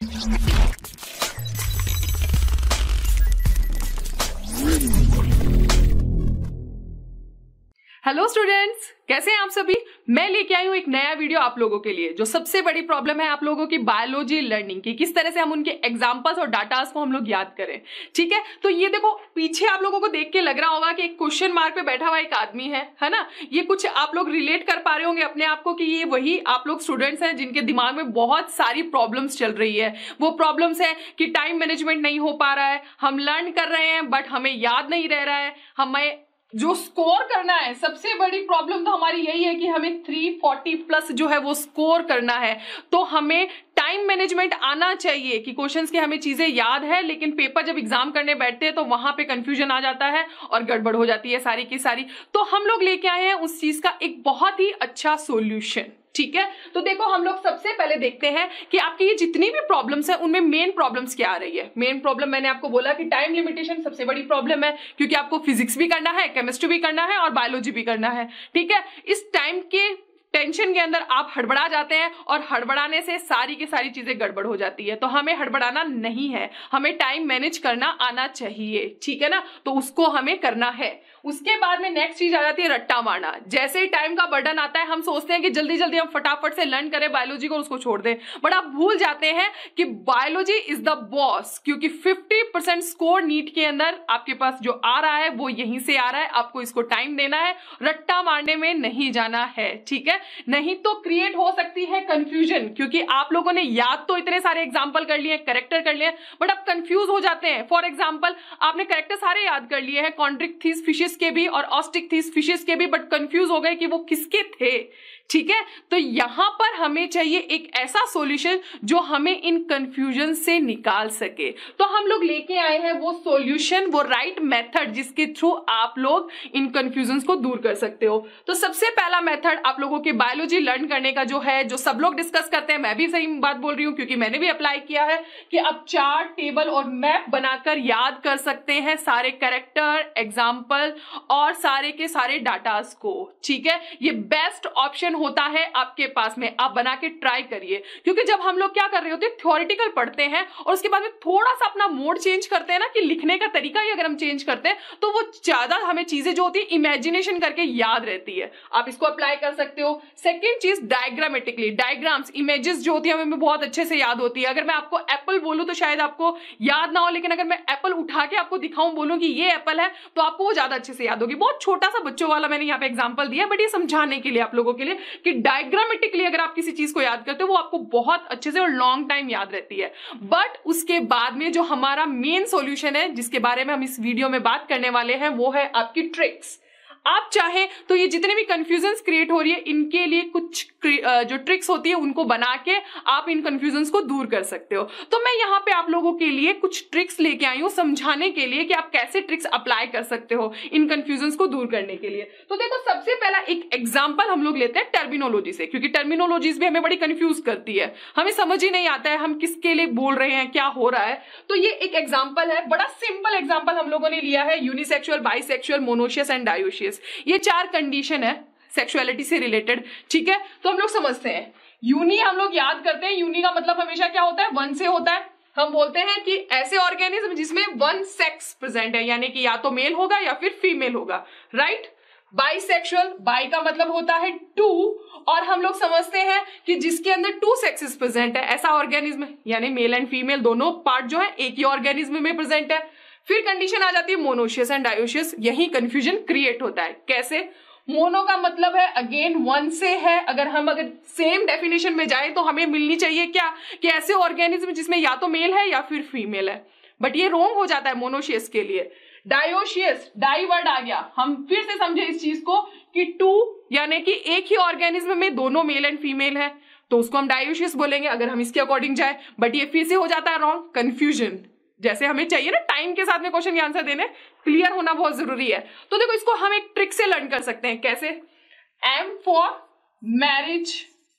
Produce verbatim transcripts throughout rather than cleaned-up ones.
Hello students, कैसे हैं आप सभी। मैं लेके आई हूं एक नया वीडियो आप लोगों के लिए। जो सबसे बड़ी प्रॉब्लम है आप लोगों की बायोलॉजी लर्निंग की, किस तरह से हम उनके एग्जांपल्स और डाटास को हम लोग याद करें। ठीक है, तो ये देखो पीछे आप लोगों को देख के लग रहा होगा कि एक क्वेश्चन मार्क पे बैठा हुआ एक आदमी है है ना। ये कुछ आप लोग रिलेट कर पा रहे होंगे अपने आप को कि ये वही आप लोग स्टूडेंट्स हैं जिनके दिमाग में बहुत सारी प्रॉब्लम्स चल रही है। वो प्रॉब्लम्स है कि टाइम मैनेजमेंट नहीं हो पा रहा है, हम लर्न कर रहे हैं बट हमें याद नहीं रह रहा है, हमें जो स्कोर करना है। सबसे बड़ी प्रॉब्लम तो हमारी यही है कि हमें तीन सौ चालीस प्लस जो है वो स्कोर करना है। तो हमें टाइम मैनेजमेंट आना चाहिए कि क्वेश्चंस की हमें चीजें याद है, लेकिन पेपर जब एग्जाम करने बैठते हैं तो वहां पे कंफ्यूजन आ जाता है और गड़बड़ हो जाती है सारी की सारी। तो हम लोग लेके आए हैं उस चीज का एक बहुत ही अच्छा सोल्यूशन। ठीक है, तो देखो हम लोग सबसे पहले देखते हैं कि आपकी ये जितनी भी प्रॉब्लम्स है उनमें मेन प्रॉब्लम्स क्या आ रही है। मेन प्रॉब्लम मैंने आपको बोला कि टाइम लिमिटेशन सबसे बड़ी प्रॉब्लम है, क्योंकि आपको फिजिक्स भी करना है, केमिस्ट्री भी करना है और बायोलॉजी भी करना है। ठीक है, इस टाइम के टेंशन के अंदर आप हड़बड़ा जाते हैं और हड़बड़ाने से सारी की सारी चीजें गड़बड़ हो जाती है। तो हमें हड़बड़ाना नहीं है, हमें टाइम मैनेज करना आना चाहिए। ठीक है ना, तो उसको हमें करना है। उसके बाद में नेक्स्ट चीज आ जाती है रट्टा मारना। जैसे ही टाइम का बर्डन आता है हम सोचते हैं कि जल्दी जल्दी हम फटाफट से लर्न करें बायोलॉजी को, उसको छोड़ दें, बट आप भूल जाते हैं कि बायोलॉजी इज द बॉस, क्योंकि पचास परसेंट स्कोर नीट के अंदर आपके पास जो आ रहा है वो यहीं से आ रहा है। आपको इसको टाइम देना है, रट्टा मारने में नहीं जाना है। ठीक है, नहीं तो क्रिएट हो सकती है कंफ्यूजन, क्योंकि आप लोगों ने याद तो इतने सारे एग्जाम्पल कर लिए, कैरेक्टर कर लिए, बट आप कंफ्यूज हो जाते हैं। फॉर एग्जाम्पल आपने कैरेक्टर सारे याद कर लिए हैं, कॉन्ड्रिक्थिस फिशेस के भी और ऑस्टिकथिस फिशेस के भी, बट कंफ्यूज हो गए कि वो किसके थे। ठीक है, तो यहां पर हमें चाहिए एक ऐसा सॉल्यूशन जो हमें इन कंफ्यूजन से निकाल सके। तो हम लोग लेके आए हैं वो सॉल्यूशन, वो राइट मेथड जिसके थ्रू आप लोग इन कंफ्यूजन को दूर कर सकते हो। तो सबसे पहला मेथड आप लोगों के बायोलॉजी लर्न करने का जो है, जो सब लोग डिस्कस करते हैं, मैं भी सही बात बोल रही हूं क्योंकि मैंने भी अप्लाई किया है, कि आप चार्ट, टेबल और मैप बनाकर याद कर सकते हैं सारे कैरेक्टर, एग्जाम्पल और सारे के सारे डाटास को। ठीक है, ये बेस्ट ऑप्शन होता है आपके पास में, आप बना के ट्राई करिए। क्योंकि जब हम लोग क्या कर रहे होते हैं, थ्योरेटिकल पढ़ते हैं और उसके बाद में थोड़ा सा अपना मोड चेंज करते हैं ना, कि लिखने का तरीका ही अगर हम चेंज करते हैं तो वो ज्यादा हमें चीजें जो होती है इमेजिनेशन करके याद रहती है। आप इसको अप्लाई कर सकते हो। सेकेंड चीज, डायग्रामेटिकली, डायग्राम्स, इमेजेस जो होती है हमें बहुत अच्छे से याद होती है। अगर मैं आपको एप्पल बोलूं तो शायद आपको याद ना हो, लेकिन अगर मैं एप्पल उठा के आपको दिखाऊं, बोलूं कि ये एप्पल है, तो आपको वो ज्यादा अच्छे से याद होगी। बहुत छोटा सा बच्चों वाला मैंने यहाँ पे एग्जांपल दिया, बट ये समझाने के लिए आप लोगों के लिए कि डायग्रामेटिकली अगर आप किसी चीज को याद करते हो वो आपको बहुत अच्छे से और लॉन्ग टाइम याद रहती है। बट उसके बाद में जो हमारा मेन सॉल्यूशन है, जिसके बारे में हम इस वीडियो में बात करने वाले हैं, वो है आपकी ट्रिक्स। आप चाहें तो ये जितने भी कंफ्यूजन्स क्रिएट हो रही है, इनके लिए कुछ जो ट्रिक्स होती है उनको बना के आप इन कंफ्यूजन्स को दूर कर सकते हो। तो मैं यहाँ पे आप लोगों के लिए कुछ ट्रिक्स लेके आई हूँ समझाने के लिए कि आप कैसे ट्रिक्स अप्लाई कर सकते हो इन कंफ्यूजन्स को दूर करने के लिए। तो देखो सबसे पहला एक एग्जाम्पल हम लोग लेते हैं टर्मिनोलॉजी से, क्योंकि टर्मिनोलॉजीज भी हमें बड़ी कंफ्यूज करती है, हमें समझ ही नहीं आता है हम किसके लिए बोल रहे हैं, क्या हो रहा है। तो ये एक एग्जाम्पल है, बड़ा सिंपल एग्जाम्पल हम लोगों ने लिया है, unisexual, bisexual, monoecious and dioecious. ये चार कंडीशन है सेक्सुअलिटी से रिलेटेड। ठीक है, तो हम लोग समझते हैं। यूनि हम लोग याद करते हैं, यूनि का मतलब हमेशा क्या होता है, वन से होता है। हम बोलते हैं कि ऐसे ऑर्गेनिज्म जिसमें वन सेक्स प्रेजेंट है, यानी कि या तो मेल होगा या फिर फीमेल होगा, राइट। बाइसेक्सुअल, बाई का मतलब होता है टू, और हम लोग समझते हैं कि जिसके अंदर टू सेक्सेस प्रेजेंट है, ऐसा ऑर्गेनिज्म, यानी मेल एंड फीमेल दोनों पार्ट जो है एक ही ऑर्गेनिज्म में प्रेजेंट है। फिर कंडीशन आ जाती है मोनोशियस एंड डायोशियस। यही कंफ्यूजन क्रिएट होता है। कैसे? मोनो का मतलब है अगेन वन से है। अगर हम अगर सेम डेफिनेशन में जाए तो हमें मिलनी चाहिए क्या, कि ऐसे ऑर्गेनिज्म जिसमें या तो मेल है या फिर फीमेल है, बट ये रॉन्ग हो जाता है मोनोशियस के लिए। डायोशियस, डाई वर्ड आ गया, हम फिर से समझे इस चीज को कि टू यानी कि एक ही ऑर्गेनिज्म में दोनों मेल एंड फीमेल है, तो उसको हम डायोशियस बोलेंगे अगर हम इसके अकॉर्डिंग जाए। बट ये फिर से हो जाता है रॉन्ग, कंफ्यूजन। जैसे हमें चाहिए ना टाइम के साथ में क्वेश्चन के आंसर देने, क्लियर होना बहुत जरूरी है। तो देखो इसको हम एक ट्रिक से लर्न कर सकते हैं। कैसे? एम फॉर मैरिज,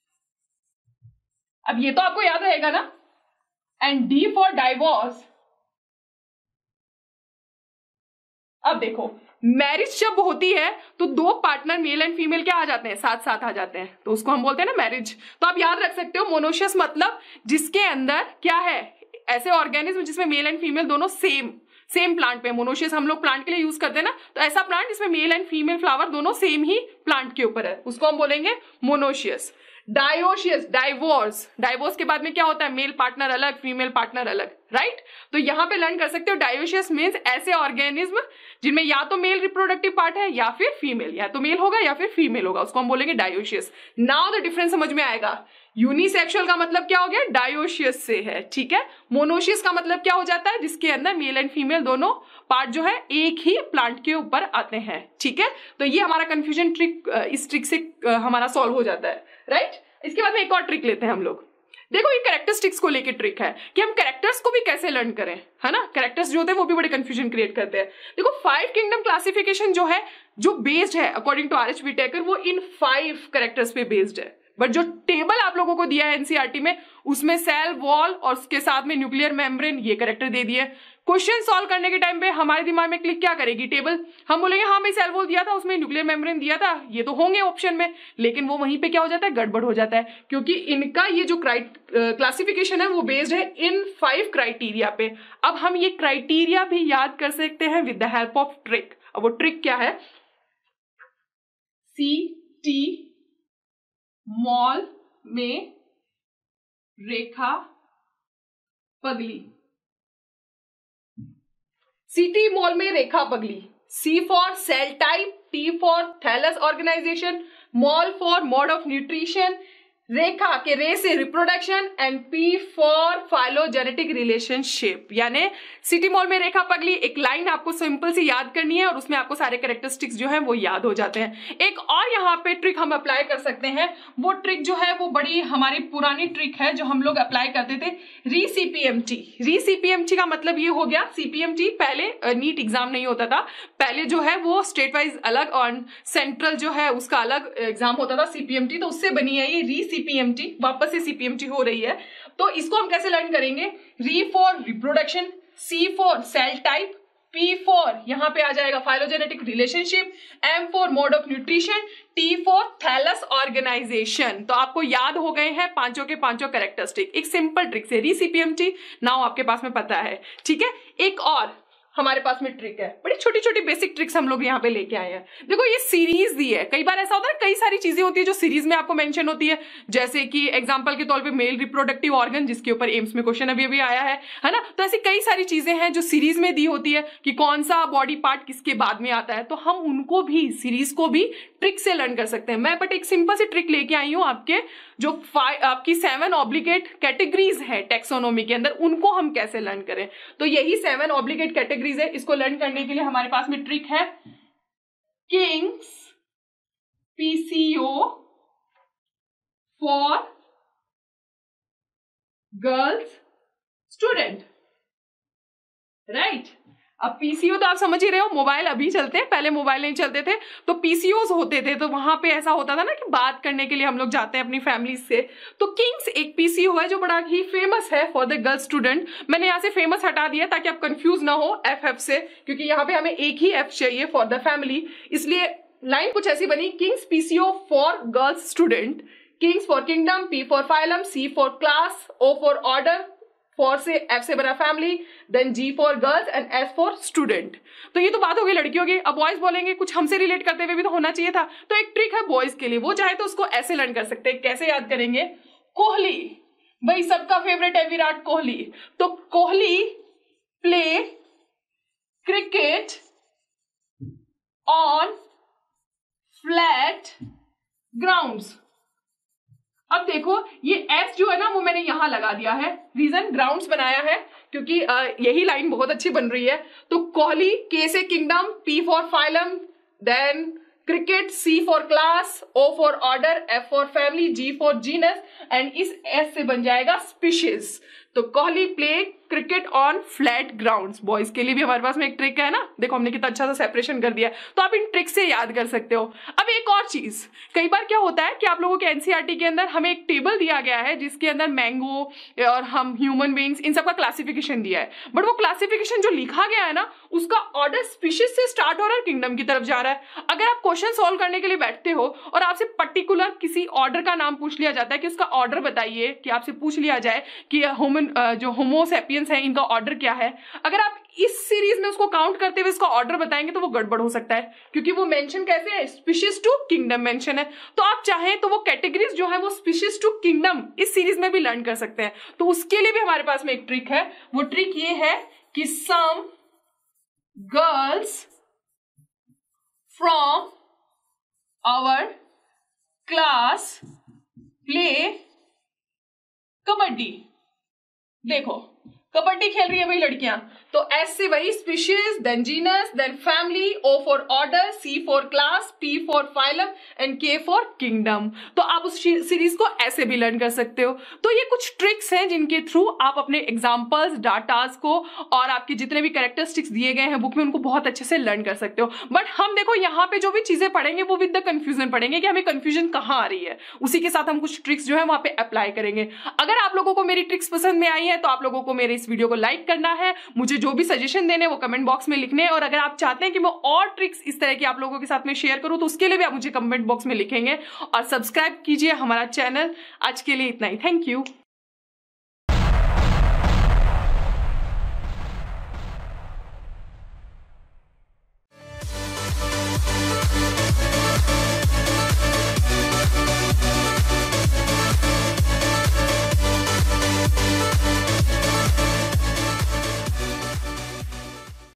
अब ये तो आपको याद रहेगा ना, एंड डी फॉर डाइवोर्स। अब देखो मैरिज जब होती है तो दो पार्टनर मेल एंड फीमेल क्या आ जाते हैं, साथ साथ आ जाते हैं, तो उसको हम बोलते हैं ना मैरिज। तो आप याद रख सकते हो मोनोशियस मतलब जिसके अंदर क्या है, ऐसे ऑर्गेनिज्म जिसमें मेल एंड फीमेल दोनों सेम सेम प्लांट पे। मोनोशियस हम लोग प्लांट के लिए यूज करते हैं ना, तो ऐसा प्लांट जिसमें मेल एंड फीमेल फ्लावर दोनों सेम ही प्लांट के ऊपर है, उसको हम बोलेंगे मोनोशियस। डायोशियस, डाइवोर्स, डाइवोर्स के बाद में क्या होता है, मेल पार्टनर अलग फीमेल पार्टनर अलग, राइट। तो यहां पे लर्न कर सकते हो डायोशियस मींस ऐसे ऑर्गेनिज्म जिनमें या तो मेल रिप्रोडक्टिव पार्ट है या फिर फीमेल, या तो मेल होगा या फिर फीमेल होगा, उसको हम बोलेंगे डायोशियस। नाउ द डिफरेंस समझ में आएगा। यूनिसेक्सुअल का मतलब क्या हो गया, डायोशियस से है, ठीक है। मोनोशियस का मतलब क्या हो जाता है, जिसके अंदर मेल एंड फीमेल दोनों पार्ट जो है एक ही प्लांट के ऊपर आते हैं, ठीक है। तो ये हमारा कंफ्यूजन ट्रिक इस ट्रिक से हमारा सॉल्व हो जाता है, राइट। इसके बाद में एक और ट्रिक लेते हैं हम लोग। देखो ये कैरेक्टरिस्टिक्स को लेके ट्रिक है कि हम कैरेक्टर्स को भी कैसे लर्न करें, है ना। कैरेक्टर्स जो होते हैं वो भी बड़े कंफ्यूजन क्रिएट करते हैं। देखो फाइव किंगडम क्लासिफिकेशन जो है, जो बेस्ड है according to R H Whittaker, वो इन फाइव कैरेक्टर्स पे बेस्ड है। बट जो टेबल आप लोगों को दिया है एनसीईआरटी में, उसमें सेल वॉल और उसके साथ में न्यूक्लियर मेम्ब्रेन ये कैरेक्टर दे दिए। क्वेश्चन सॉल्व करने के टाइम पे हमारे दिमाग में क्लिक क्या करेगी, टेबल। हम बोलेंगे हाँ भाई सेल वॉल दिया था, उसमें न्यूक्लियर मेम्ब्रेन दिया था, ये तो होंगे ऑप्शन में, लेकिन वो वहीं पे क्या हो जाता है, गड़बड़ हो जाता है, क्योंकि इनका ये जो क्लासिफिकेशन है वो बेस्ड है इन फाइव क्राइटेरिया पे। अब हम ये क्राइटेरिया भी याद कर सकते हैं with the help of trick. अब वो ट्रिक क्या है, सी टी मॉल में रेखा पगली, सीटी मॉल में रेखा पगली। C for cell type, T for thallus organisation, mall for mode of nutrition, Rekha के रे से reproduction, and P for phylogenetic relationship. यानी सिटी मॉल में रेखा पगली एक लाइन आपको सिंपल सी याद करनी है और उसमें आपको सारे कैरेक्टरिस्टिक्स जो है वो याद हो जाते हैं। एक और यहाँ पे ट्रिक हम अप्लाई कर सकते हैं, वो ट्रिक जो है वो बड़ी हमारी पुरानी ट्रिक है जो हम लोग अप्लाई करते थे, री सीपीएमटी। री सीपीएमटी का मतलब ये हो गया, सीपीएमटी पहले नीट एग्जाम नहीं होता था, पहले जो है वो स्टेट वाइज अलग और सेंट्रल जो है उसका अलग एग्जाम होता था सीपीएमटी, तो उससे बनी है ये री सीपीएमटी, वापस से सीपीएमटी हो रही है। तो इसको हम कैसे लर्न करेंगे, re for reproduction, C for cell type, P for यहां पे आ जाएगा phylogenetic relationship, M for mode of nutrition, T for thallus organisation. तो आपको याद हो गए हैं पांचों के पांचों कैरेक्टरिस्टिक, एक सिंपल ट्रिक से री सीपीएमटी नाउ आपके पास में पता है, ठीक है। एक और हमारे पास में ट्रिक है, बड़ी छोटी छोटी बेसिक ट्रिक्स हम लोग यहाँ पे लेके आए हैं। देखो ये सीरीज दी है, कई बार ऐसा होता है कई सारी चीजें होती है जो सीरीज में आपको मेंशन होती है, जैसे कि एग्जांपल के तौर पे मेल रिप्रोडक्टिव ऑर्गन, जिसके ऊपर एम्स में क्वेश्चन अभी अभी आया है है ना। तो ऐसी कई सारी चीजें हैं जो सीरीज में दी होती है कि कौन सा बॉडी पार्ट किसके बाद में आता है, तो हम उनको भी सीरीज को भी ट्रिक से लर्न कर सकते हैं। मैं बट एक सिंपल सी ट्रिक लेके आई हूँ, आपके जो आपकी सेवन ऑब्लिगेट कैटेगरीज है टेक्सोनोमी के अंदर, उनको हम कैसे लर्न करें। तो यही सेवन ऑब्लिगेट कैटेगरीज है, इसको लर्न करने के लिए हमारे पास में ट्रिक है, kings PCO for girls student, right. अब पीसीओ तो आप समझ ही रहे हो, मोबाइल अभी चलते हैं, पहले मोबाइल नहीं चलते थे, तो पीसीओज होते थे, तो वहां पे ऐसा होता था ना कि बात करने के लिए हम लोग जाते हैं अपनी फैमिली से। तो किंग्स एक पीसीओ है जो बड़ा ही फेमस है फॉर द गर्ल स्टूडेंट। मैंने यहाँ से फेमस हटा दिया ताकि आप कंफ्यूज ना हो एफ एफ से, क्योंकि यहाँ पे हमें एक ही एफ चाहिए फॉर द फैमिली, इसलिए लाइन कुछ ऐसी बनी, kings PCO for girls student, kings for kingdom, P for phylum, C for class, O for order, for से एफ से बना family, then G for girls and S for student. तो ये तो बात हो गई लड़कियों की। अब बॉयज बोलेंगे कुछ हमसे रिलेट करते हुए भी तो होना चाहिए था, तो एक ट्रिक है बॉयज के लिए, वो चाहे तो उसको ऐसे लर्न कर सकते हैं। कैसे याद करेंगे, कोहली, भाई सबका फेवरेट है विराट कोहली, तो Kohli play cricket on flat grounds. अब देखो ये एस जो है ना वो मैंने यहां लगा दिया है, रीजन ग्राउंड्स बनाया है क्योंकि आ, यही लाइन बहुत अच्छी बन रही है। तो कोहली, के से kingdom, P for phylum, then cricket, C for class, O for order, F for family, G for genus, and इस एस से बन जाएगा स्पीशीज। तो Kohli play cricket on flat grounds. Boys के लिए भी हमारे पास में एक ट्रिक है ना, देखो हमने कितना अच्छा सा सेपरेशन कर दिया है, तो आप इन ट्रिक से याद कर सकते हो। अब एक और चीज, कई बार क्या होता है कि आप लोगों के एनसीईआरटी के अंदर हमें एक टेबल दिया गया है जिसके अंदर मैंगो और हम ह्यूमन बीइंग्स इन सबका क्लासिफिकेशन दिया है, बट वो क्लासिफिकेशन जो लिखा गया है ना उसका ऑर्डर स्पीशीज से स्टार्ट हो रहा है, किंगडम की तरफ जा रहा है। अगर आप क्वेश्चन सॉल्व करने के लिए बैठते हो और आपसे पर्टिकुलर किसी ऑर्डर का नाम पूछ लिया जाता है कि उसका ऑर्डर बताइए, कि आपसे पूछ लिया जाए कि ह्यूमन जो होमो सैपियंस है इनका ऑर्डर क्या है, अगर आप इस सीरीज में उसको काउंट करते हुए इसका ऑर्डर बताएंगे तो वो गड़बड़ हो सकता है, क्योंकि वो मेंशन कैसे है, स्पीशीज टू किंगडम मेंशन है। तो आप चाहें तो वो कैटेगरीज जो है वो स्पीशीज टू किंगडम इस सीरीज में भी लर्न कर सकते हैं। तो उसके लिए भी हमारे पास में एक ट्रिक है, वो ट्रिक ये है कि some girls from our class play kabaddi. देखो कबड्डी खेल रही है भाई लड़कियां, तो एस से वही species, then genus, then family, O for order, C for class, P for phylum and K for kingdom. तो आप उस सीरीज को ऐसे भी लर्न कर सकते हो। तो ये कुछ ट्रिक्स हैं जिनके थ्रू आप अपने एग्जांपल्स, डाटास को और आपके जितने भी कैरेक्टरिस्टिक्स दिए गए हैं बुक में उनको बहुत अच्छे से लर्न कर सकते हो। बट हम देखो यहाँ पे जो भी चीजें पढ़ेंगे वो विद द कंफ्यूजन पढ़ेंगे कि हमें कंफ्यूजन कहाँ आ रही है, उसी के साथ हम कुछ ट्रिक्स जो है वहां पे अप्लाई करेंगे। अगर आप लोगों को मेरी ट्रिक्स पसंद में आई है तो आप लोगों को मेरे इस वीडियो को लाइक करना है, मुझे जो भी सजेशन देने वो कमेंट बॉक्स में लिखने हैं, और अगर आप चाहते हैं कि मैं और ट्रिक्स इस तरह की आप लोगों के साथ में शेयर करूं तो उसके लिए भी आप मुझे कमेंट बॉक्स में लिखेंगे, और सब्सक्राइब कीजिए हमारा चैनल। आज के लिए इतना ही, थैंक यू।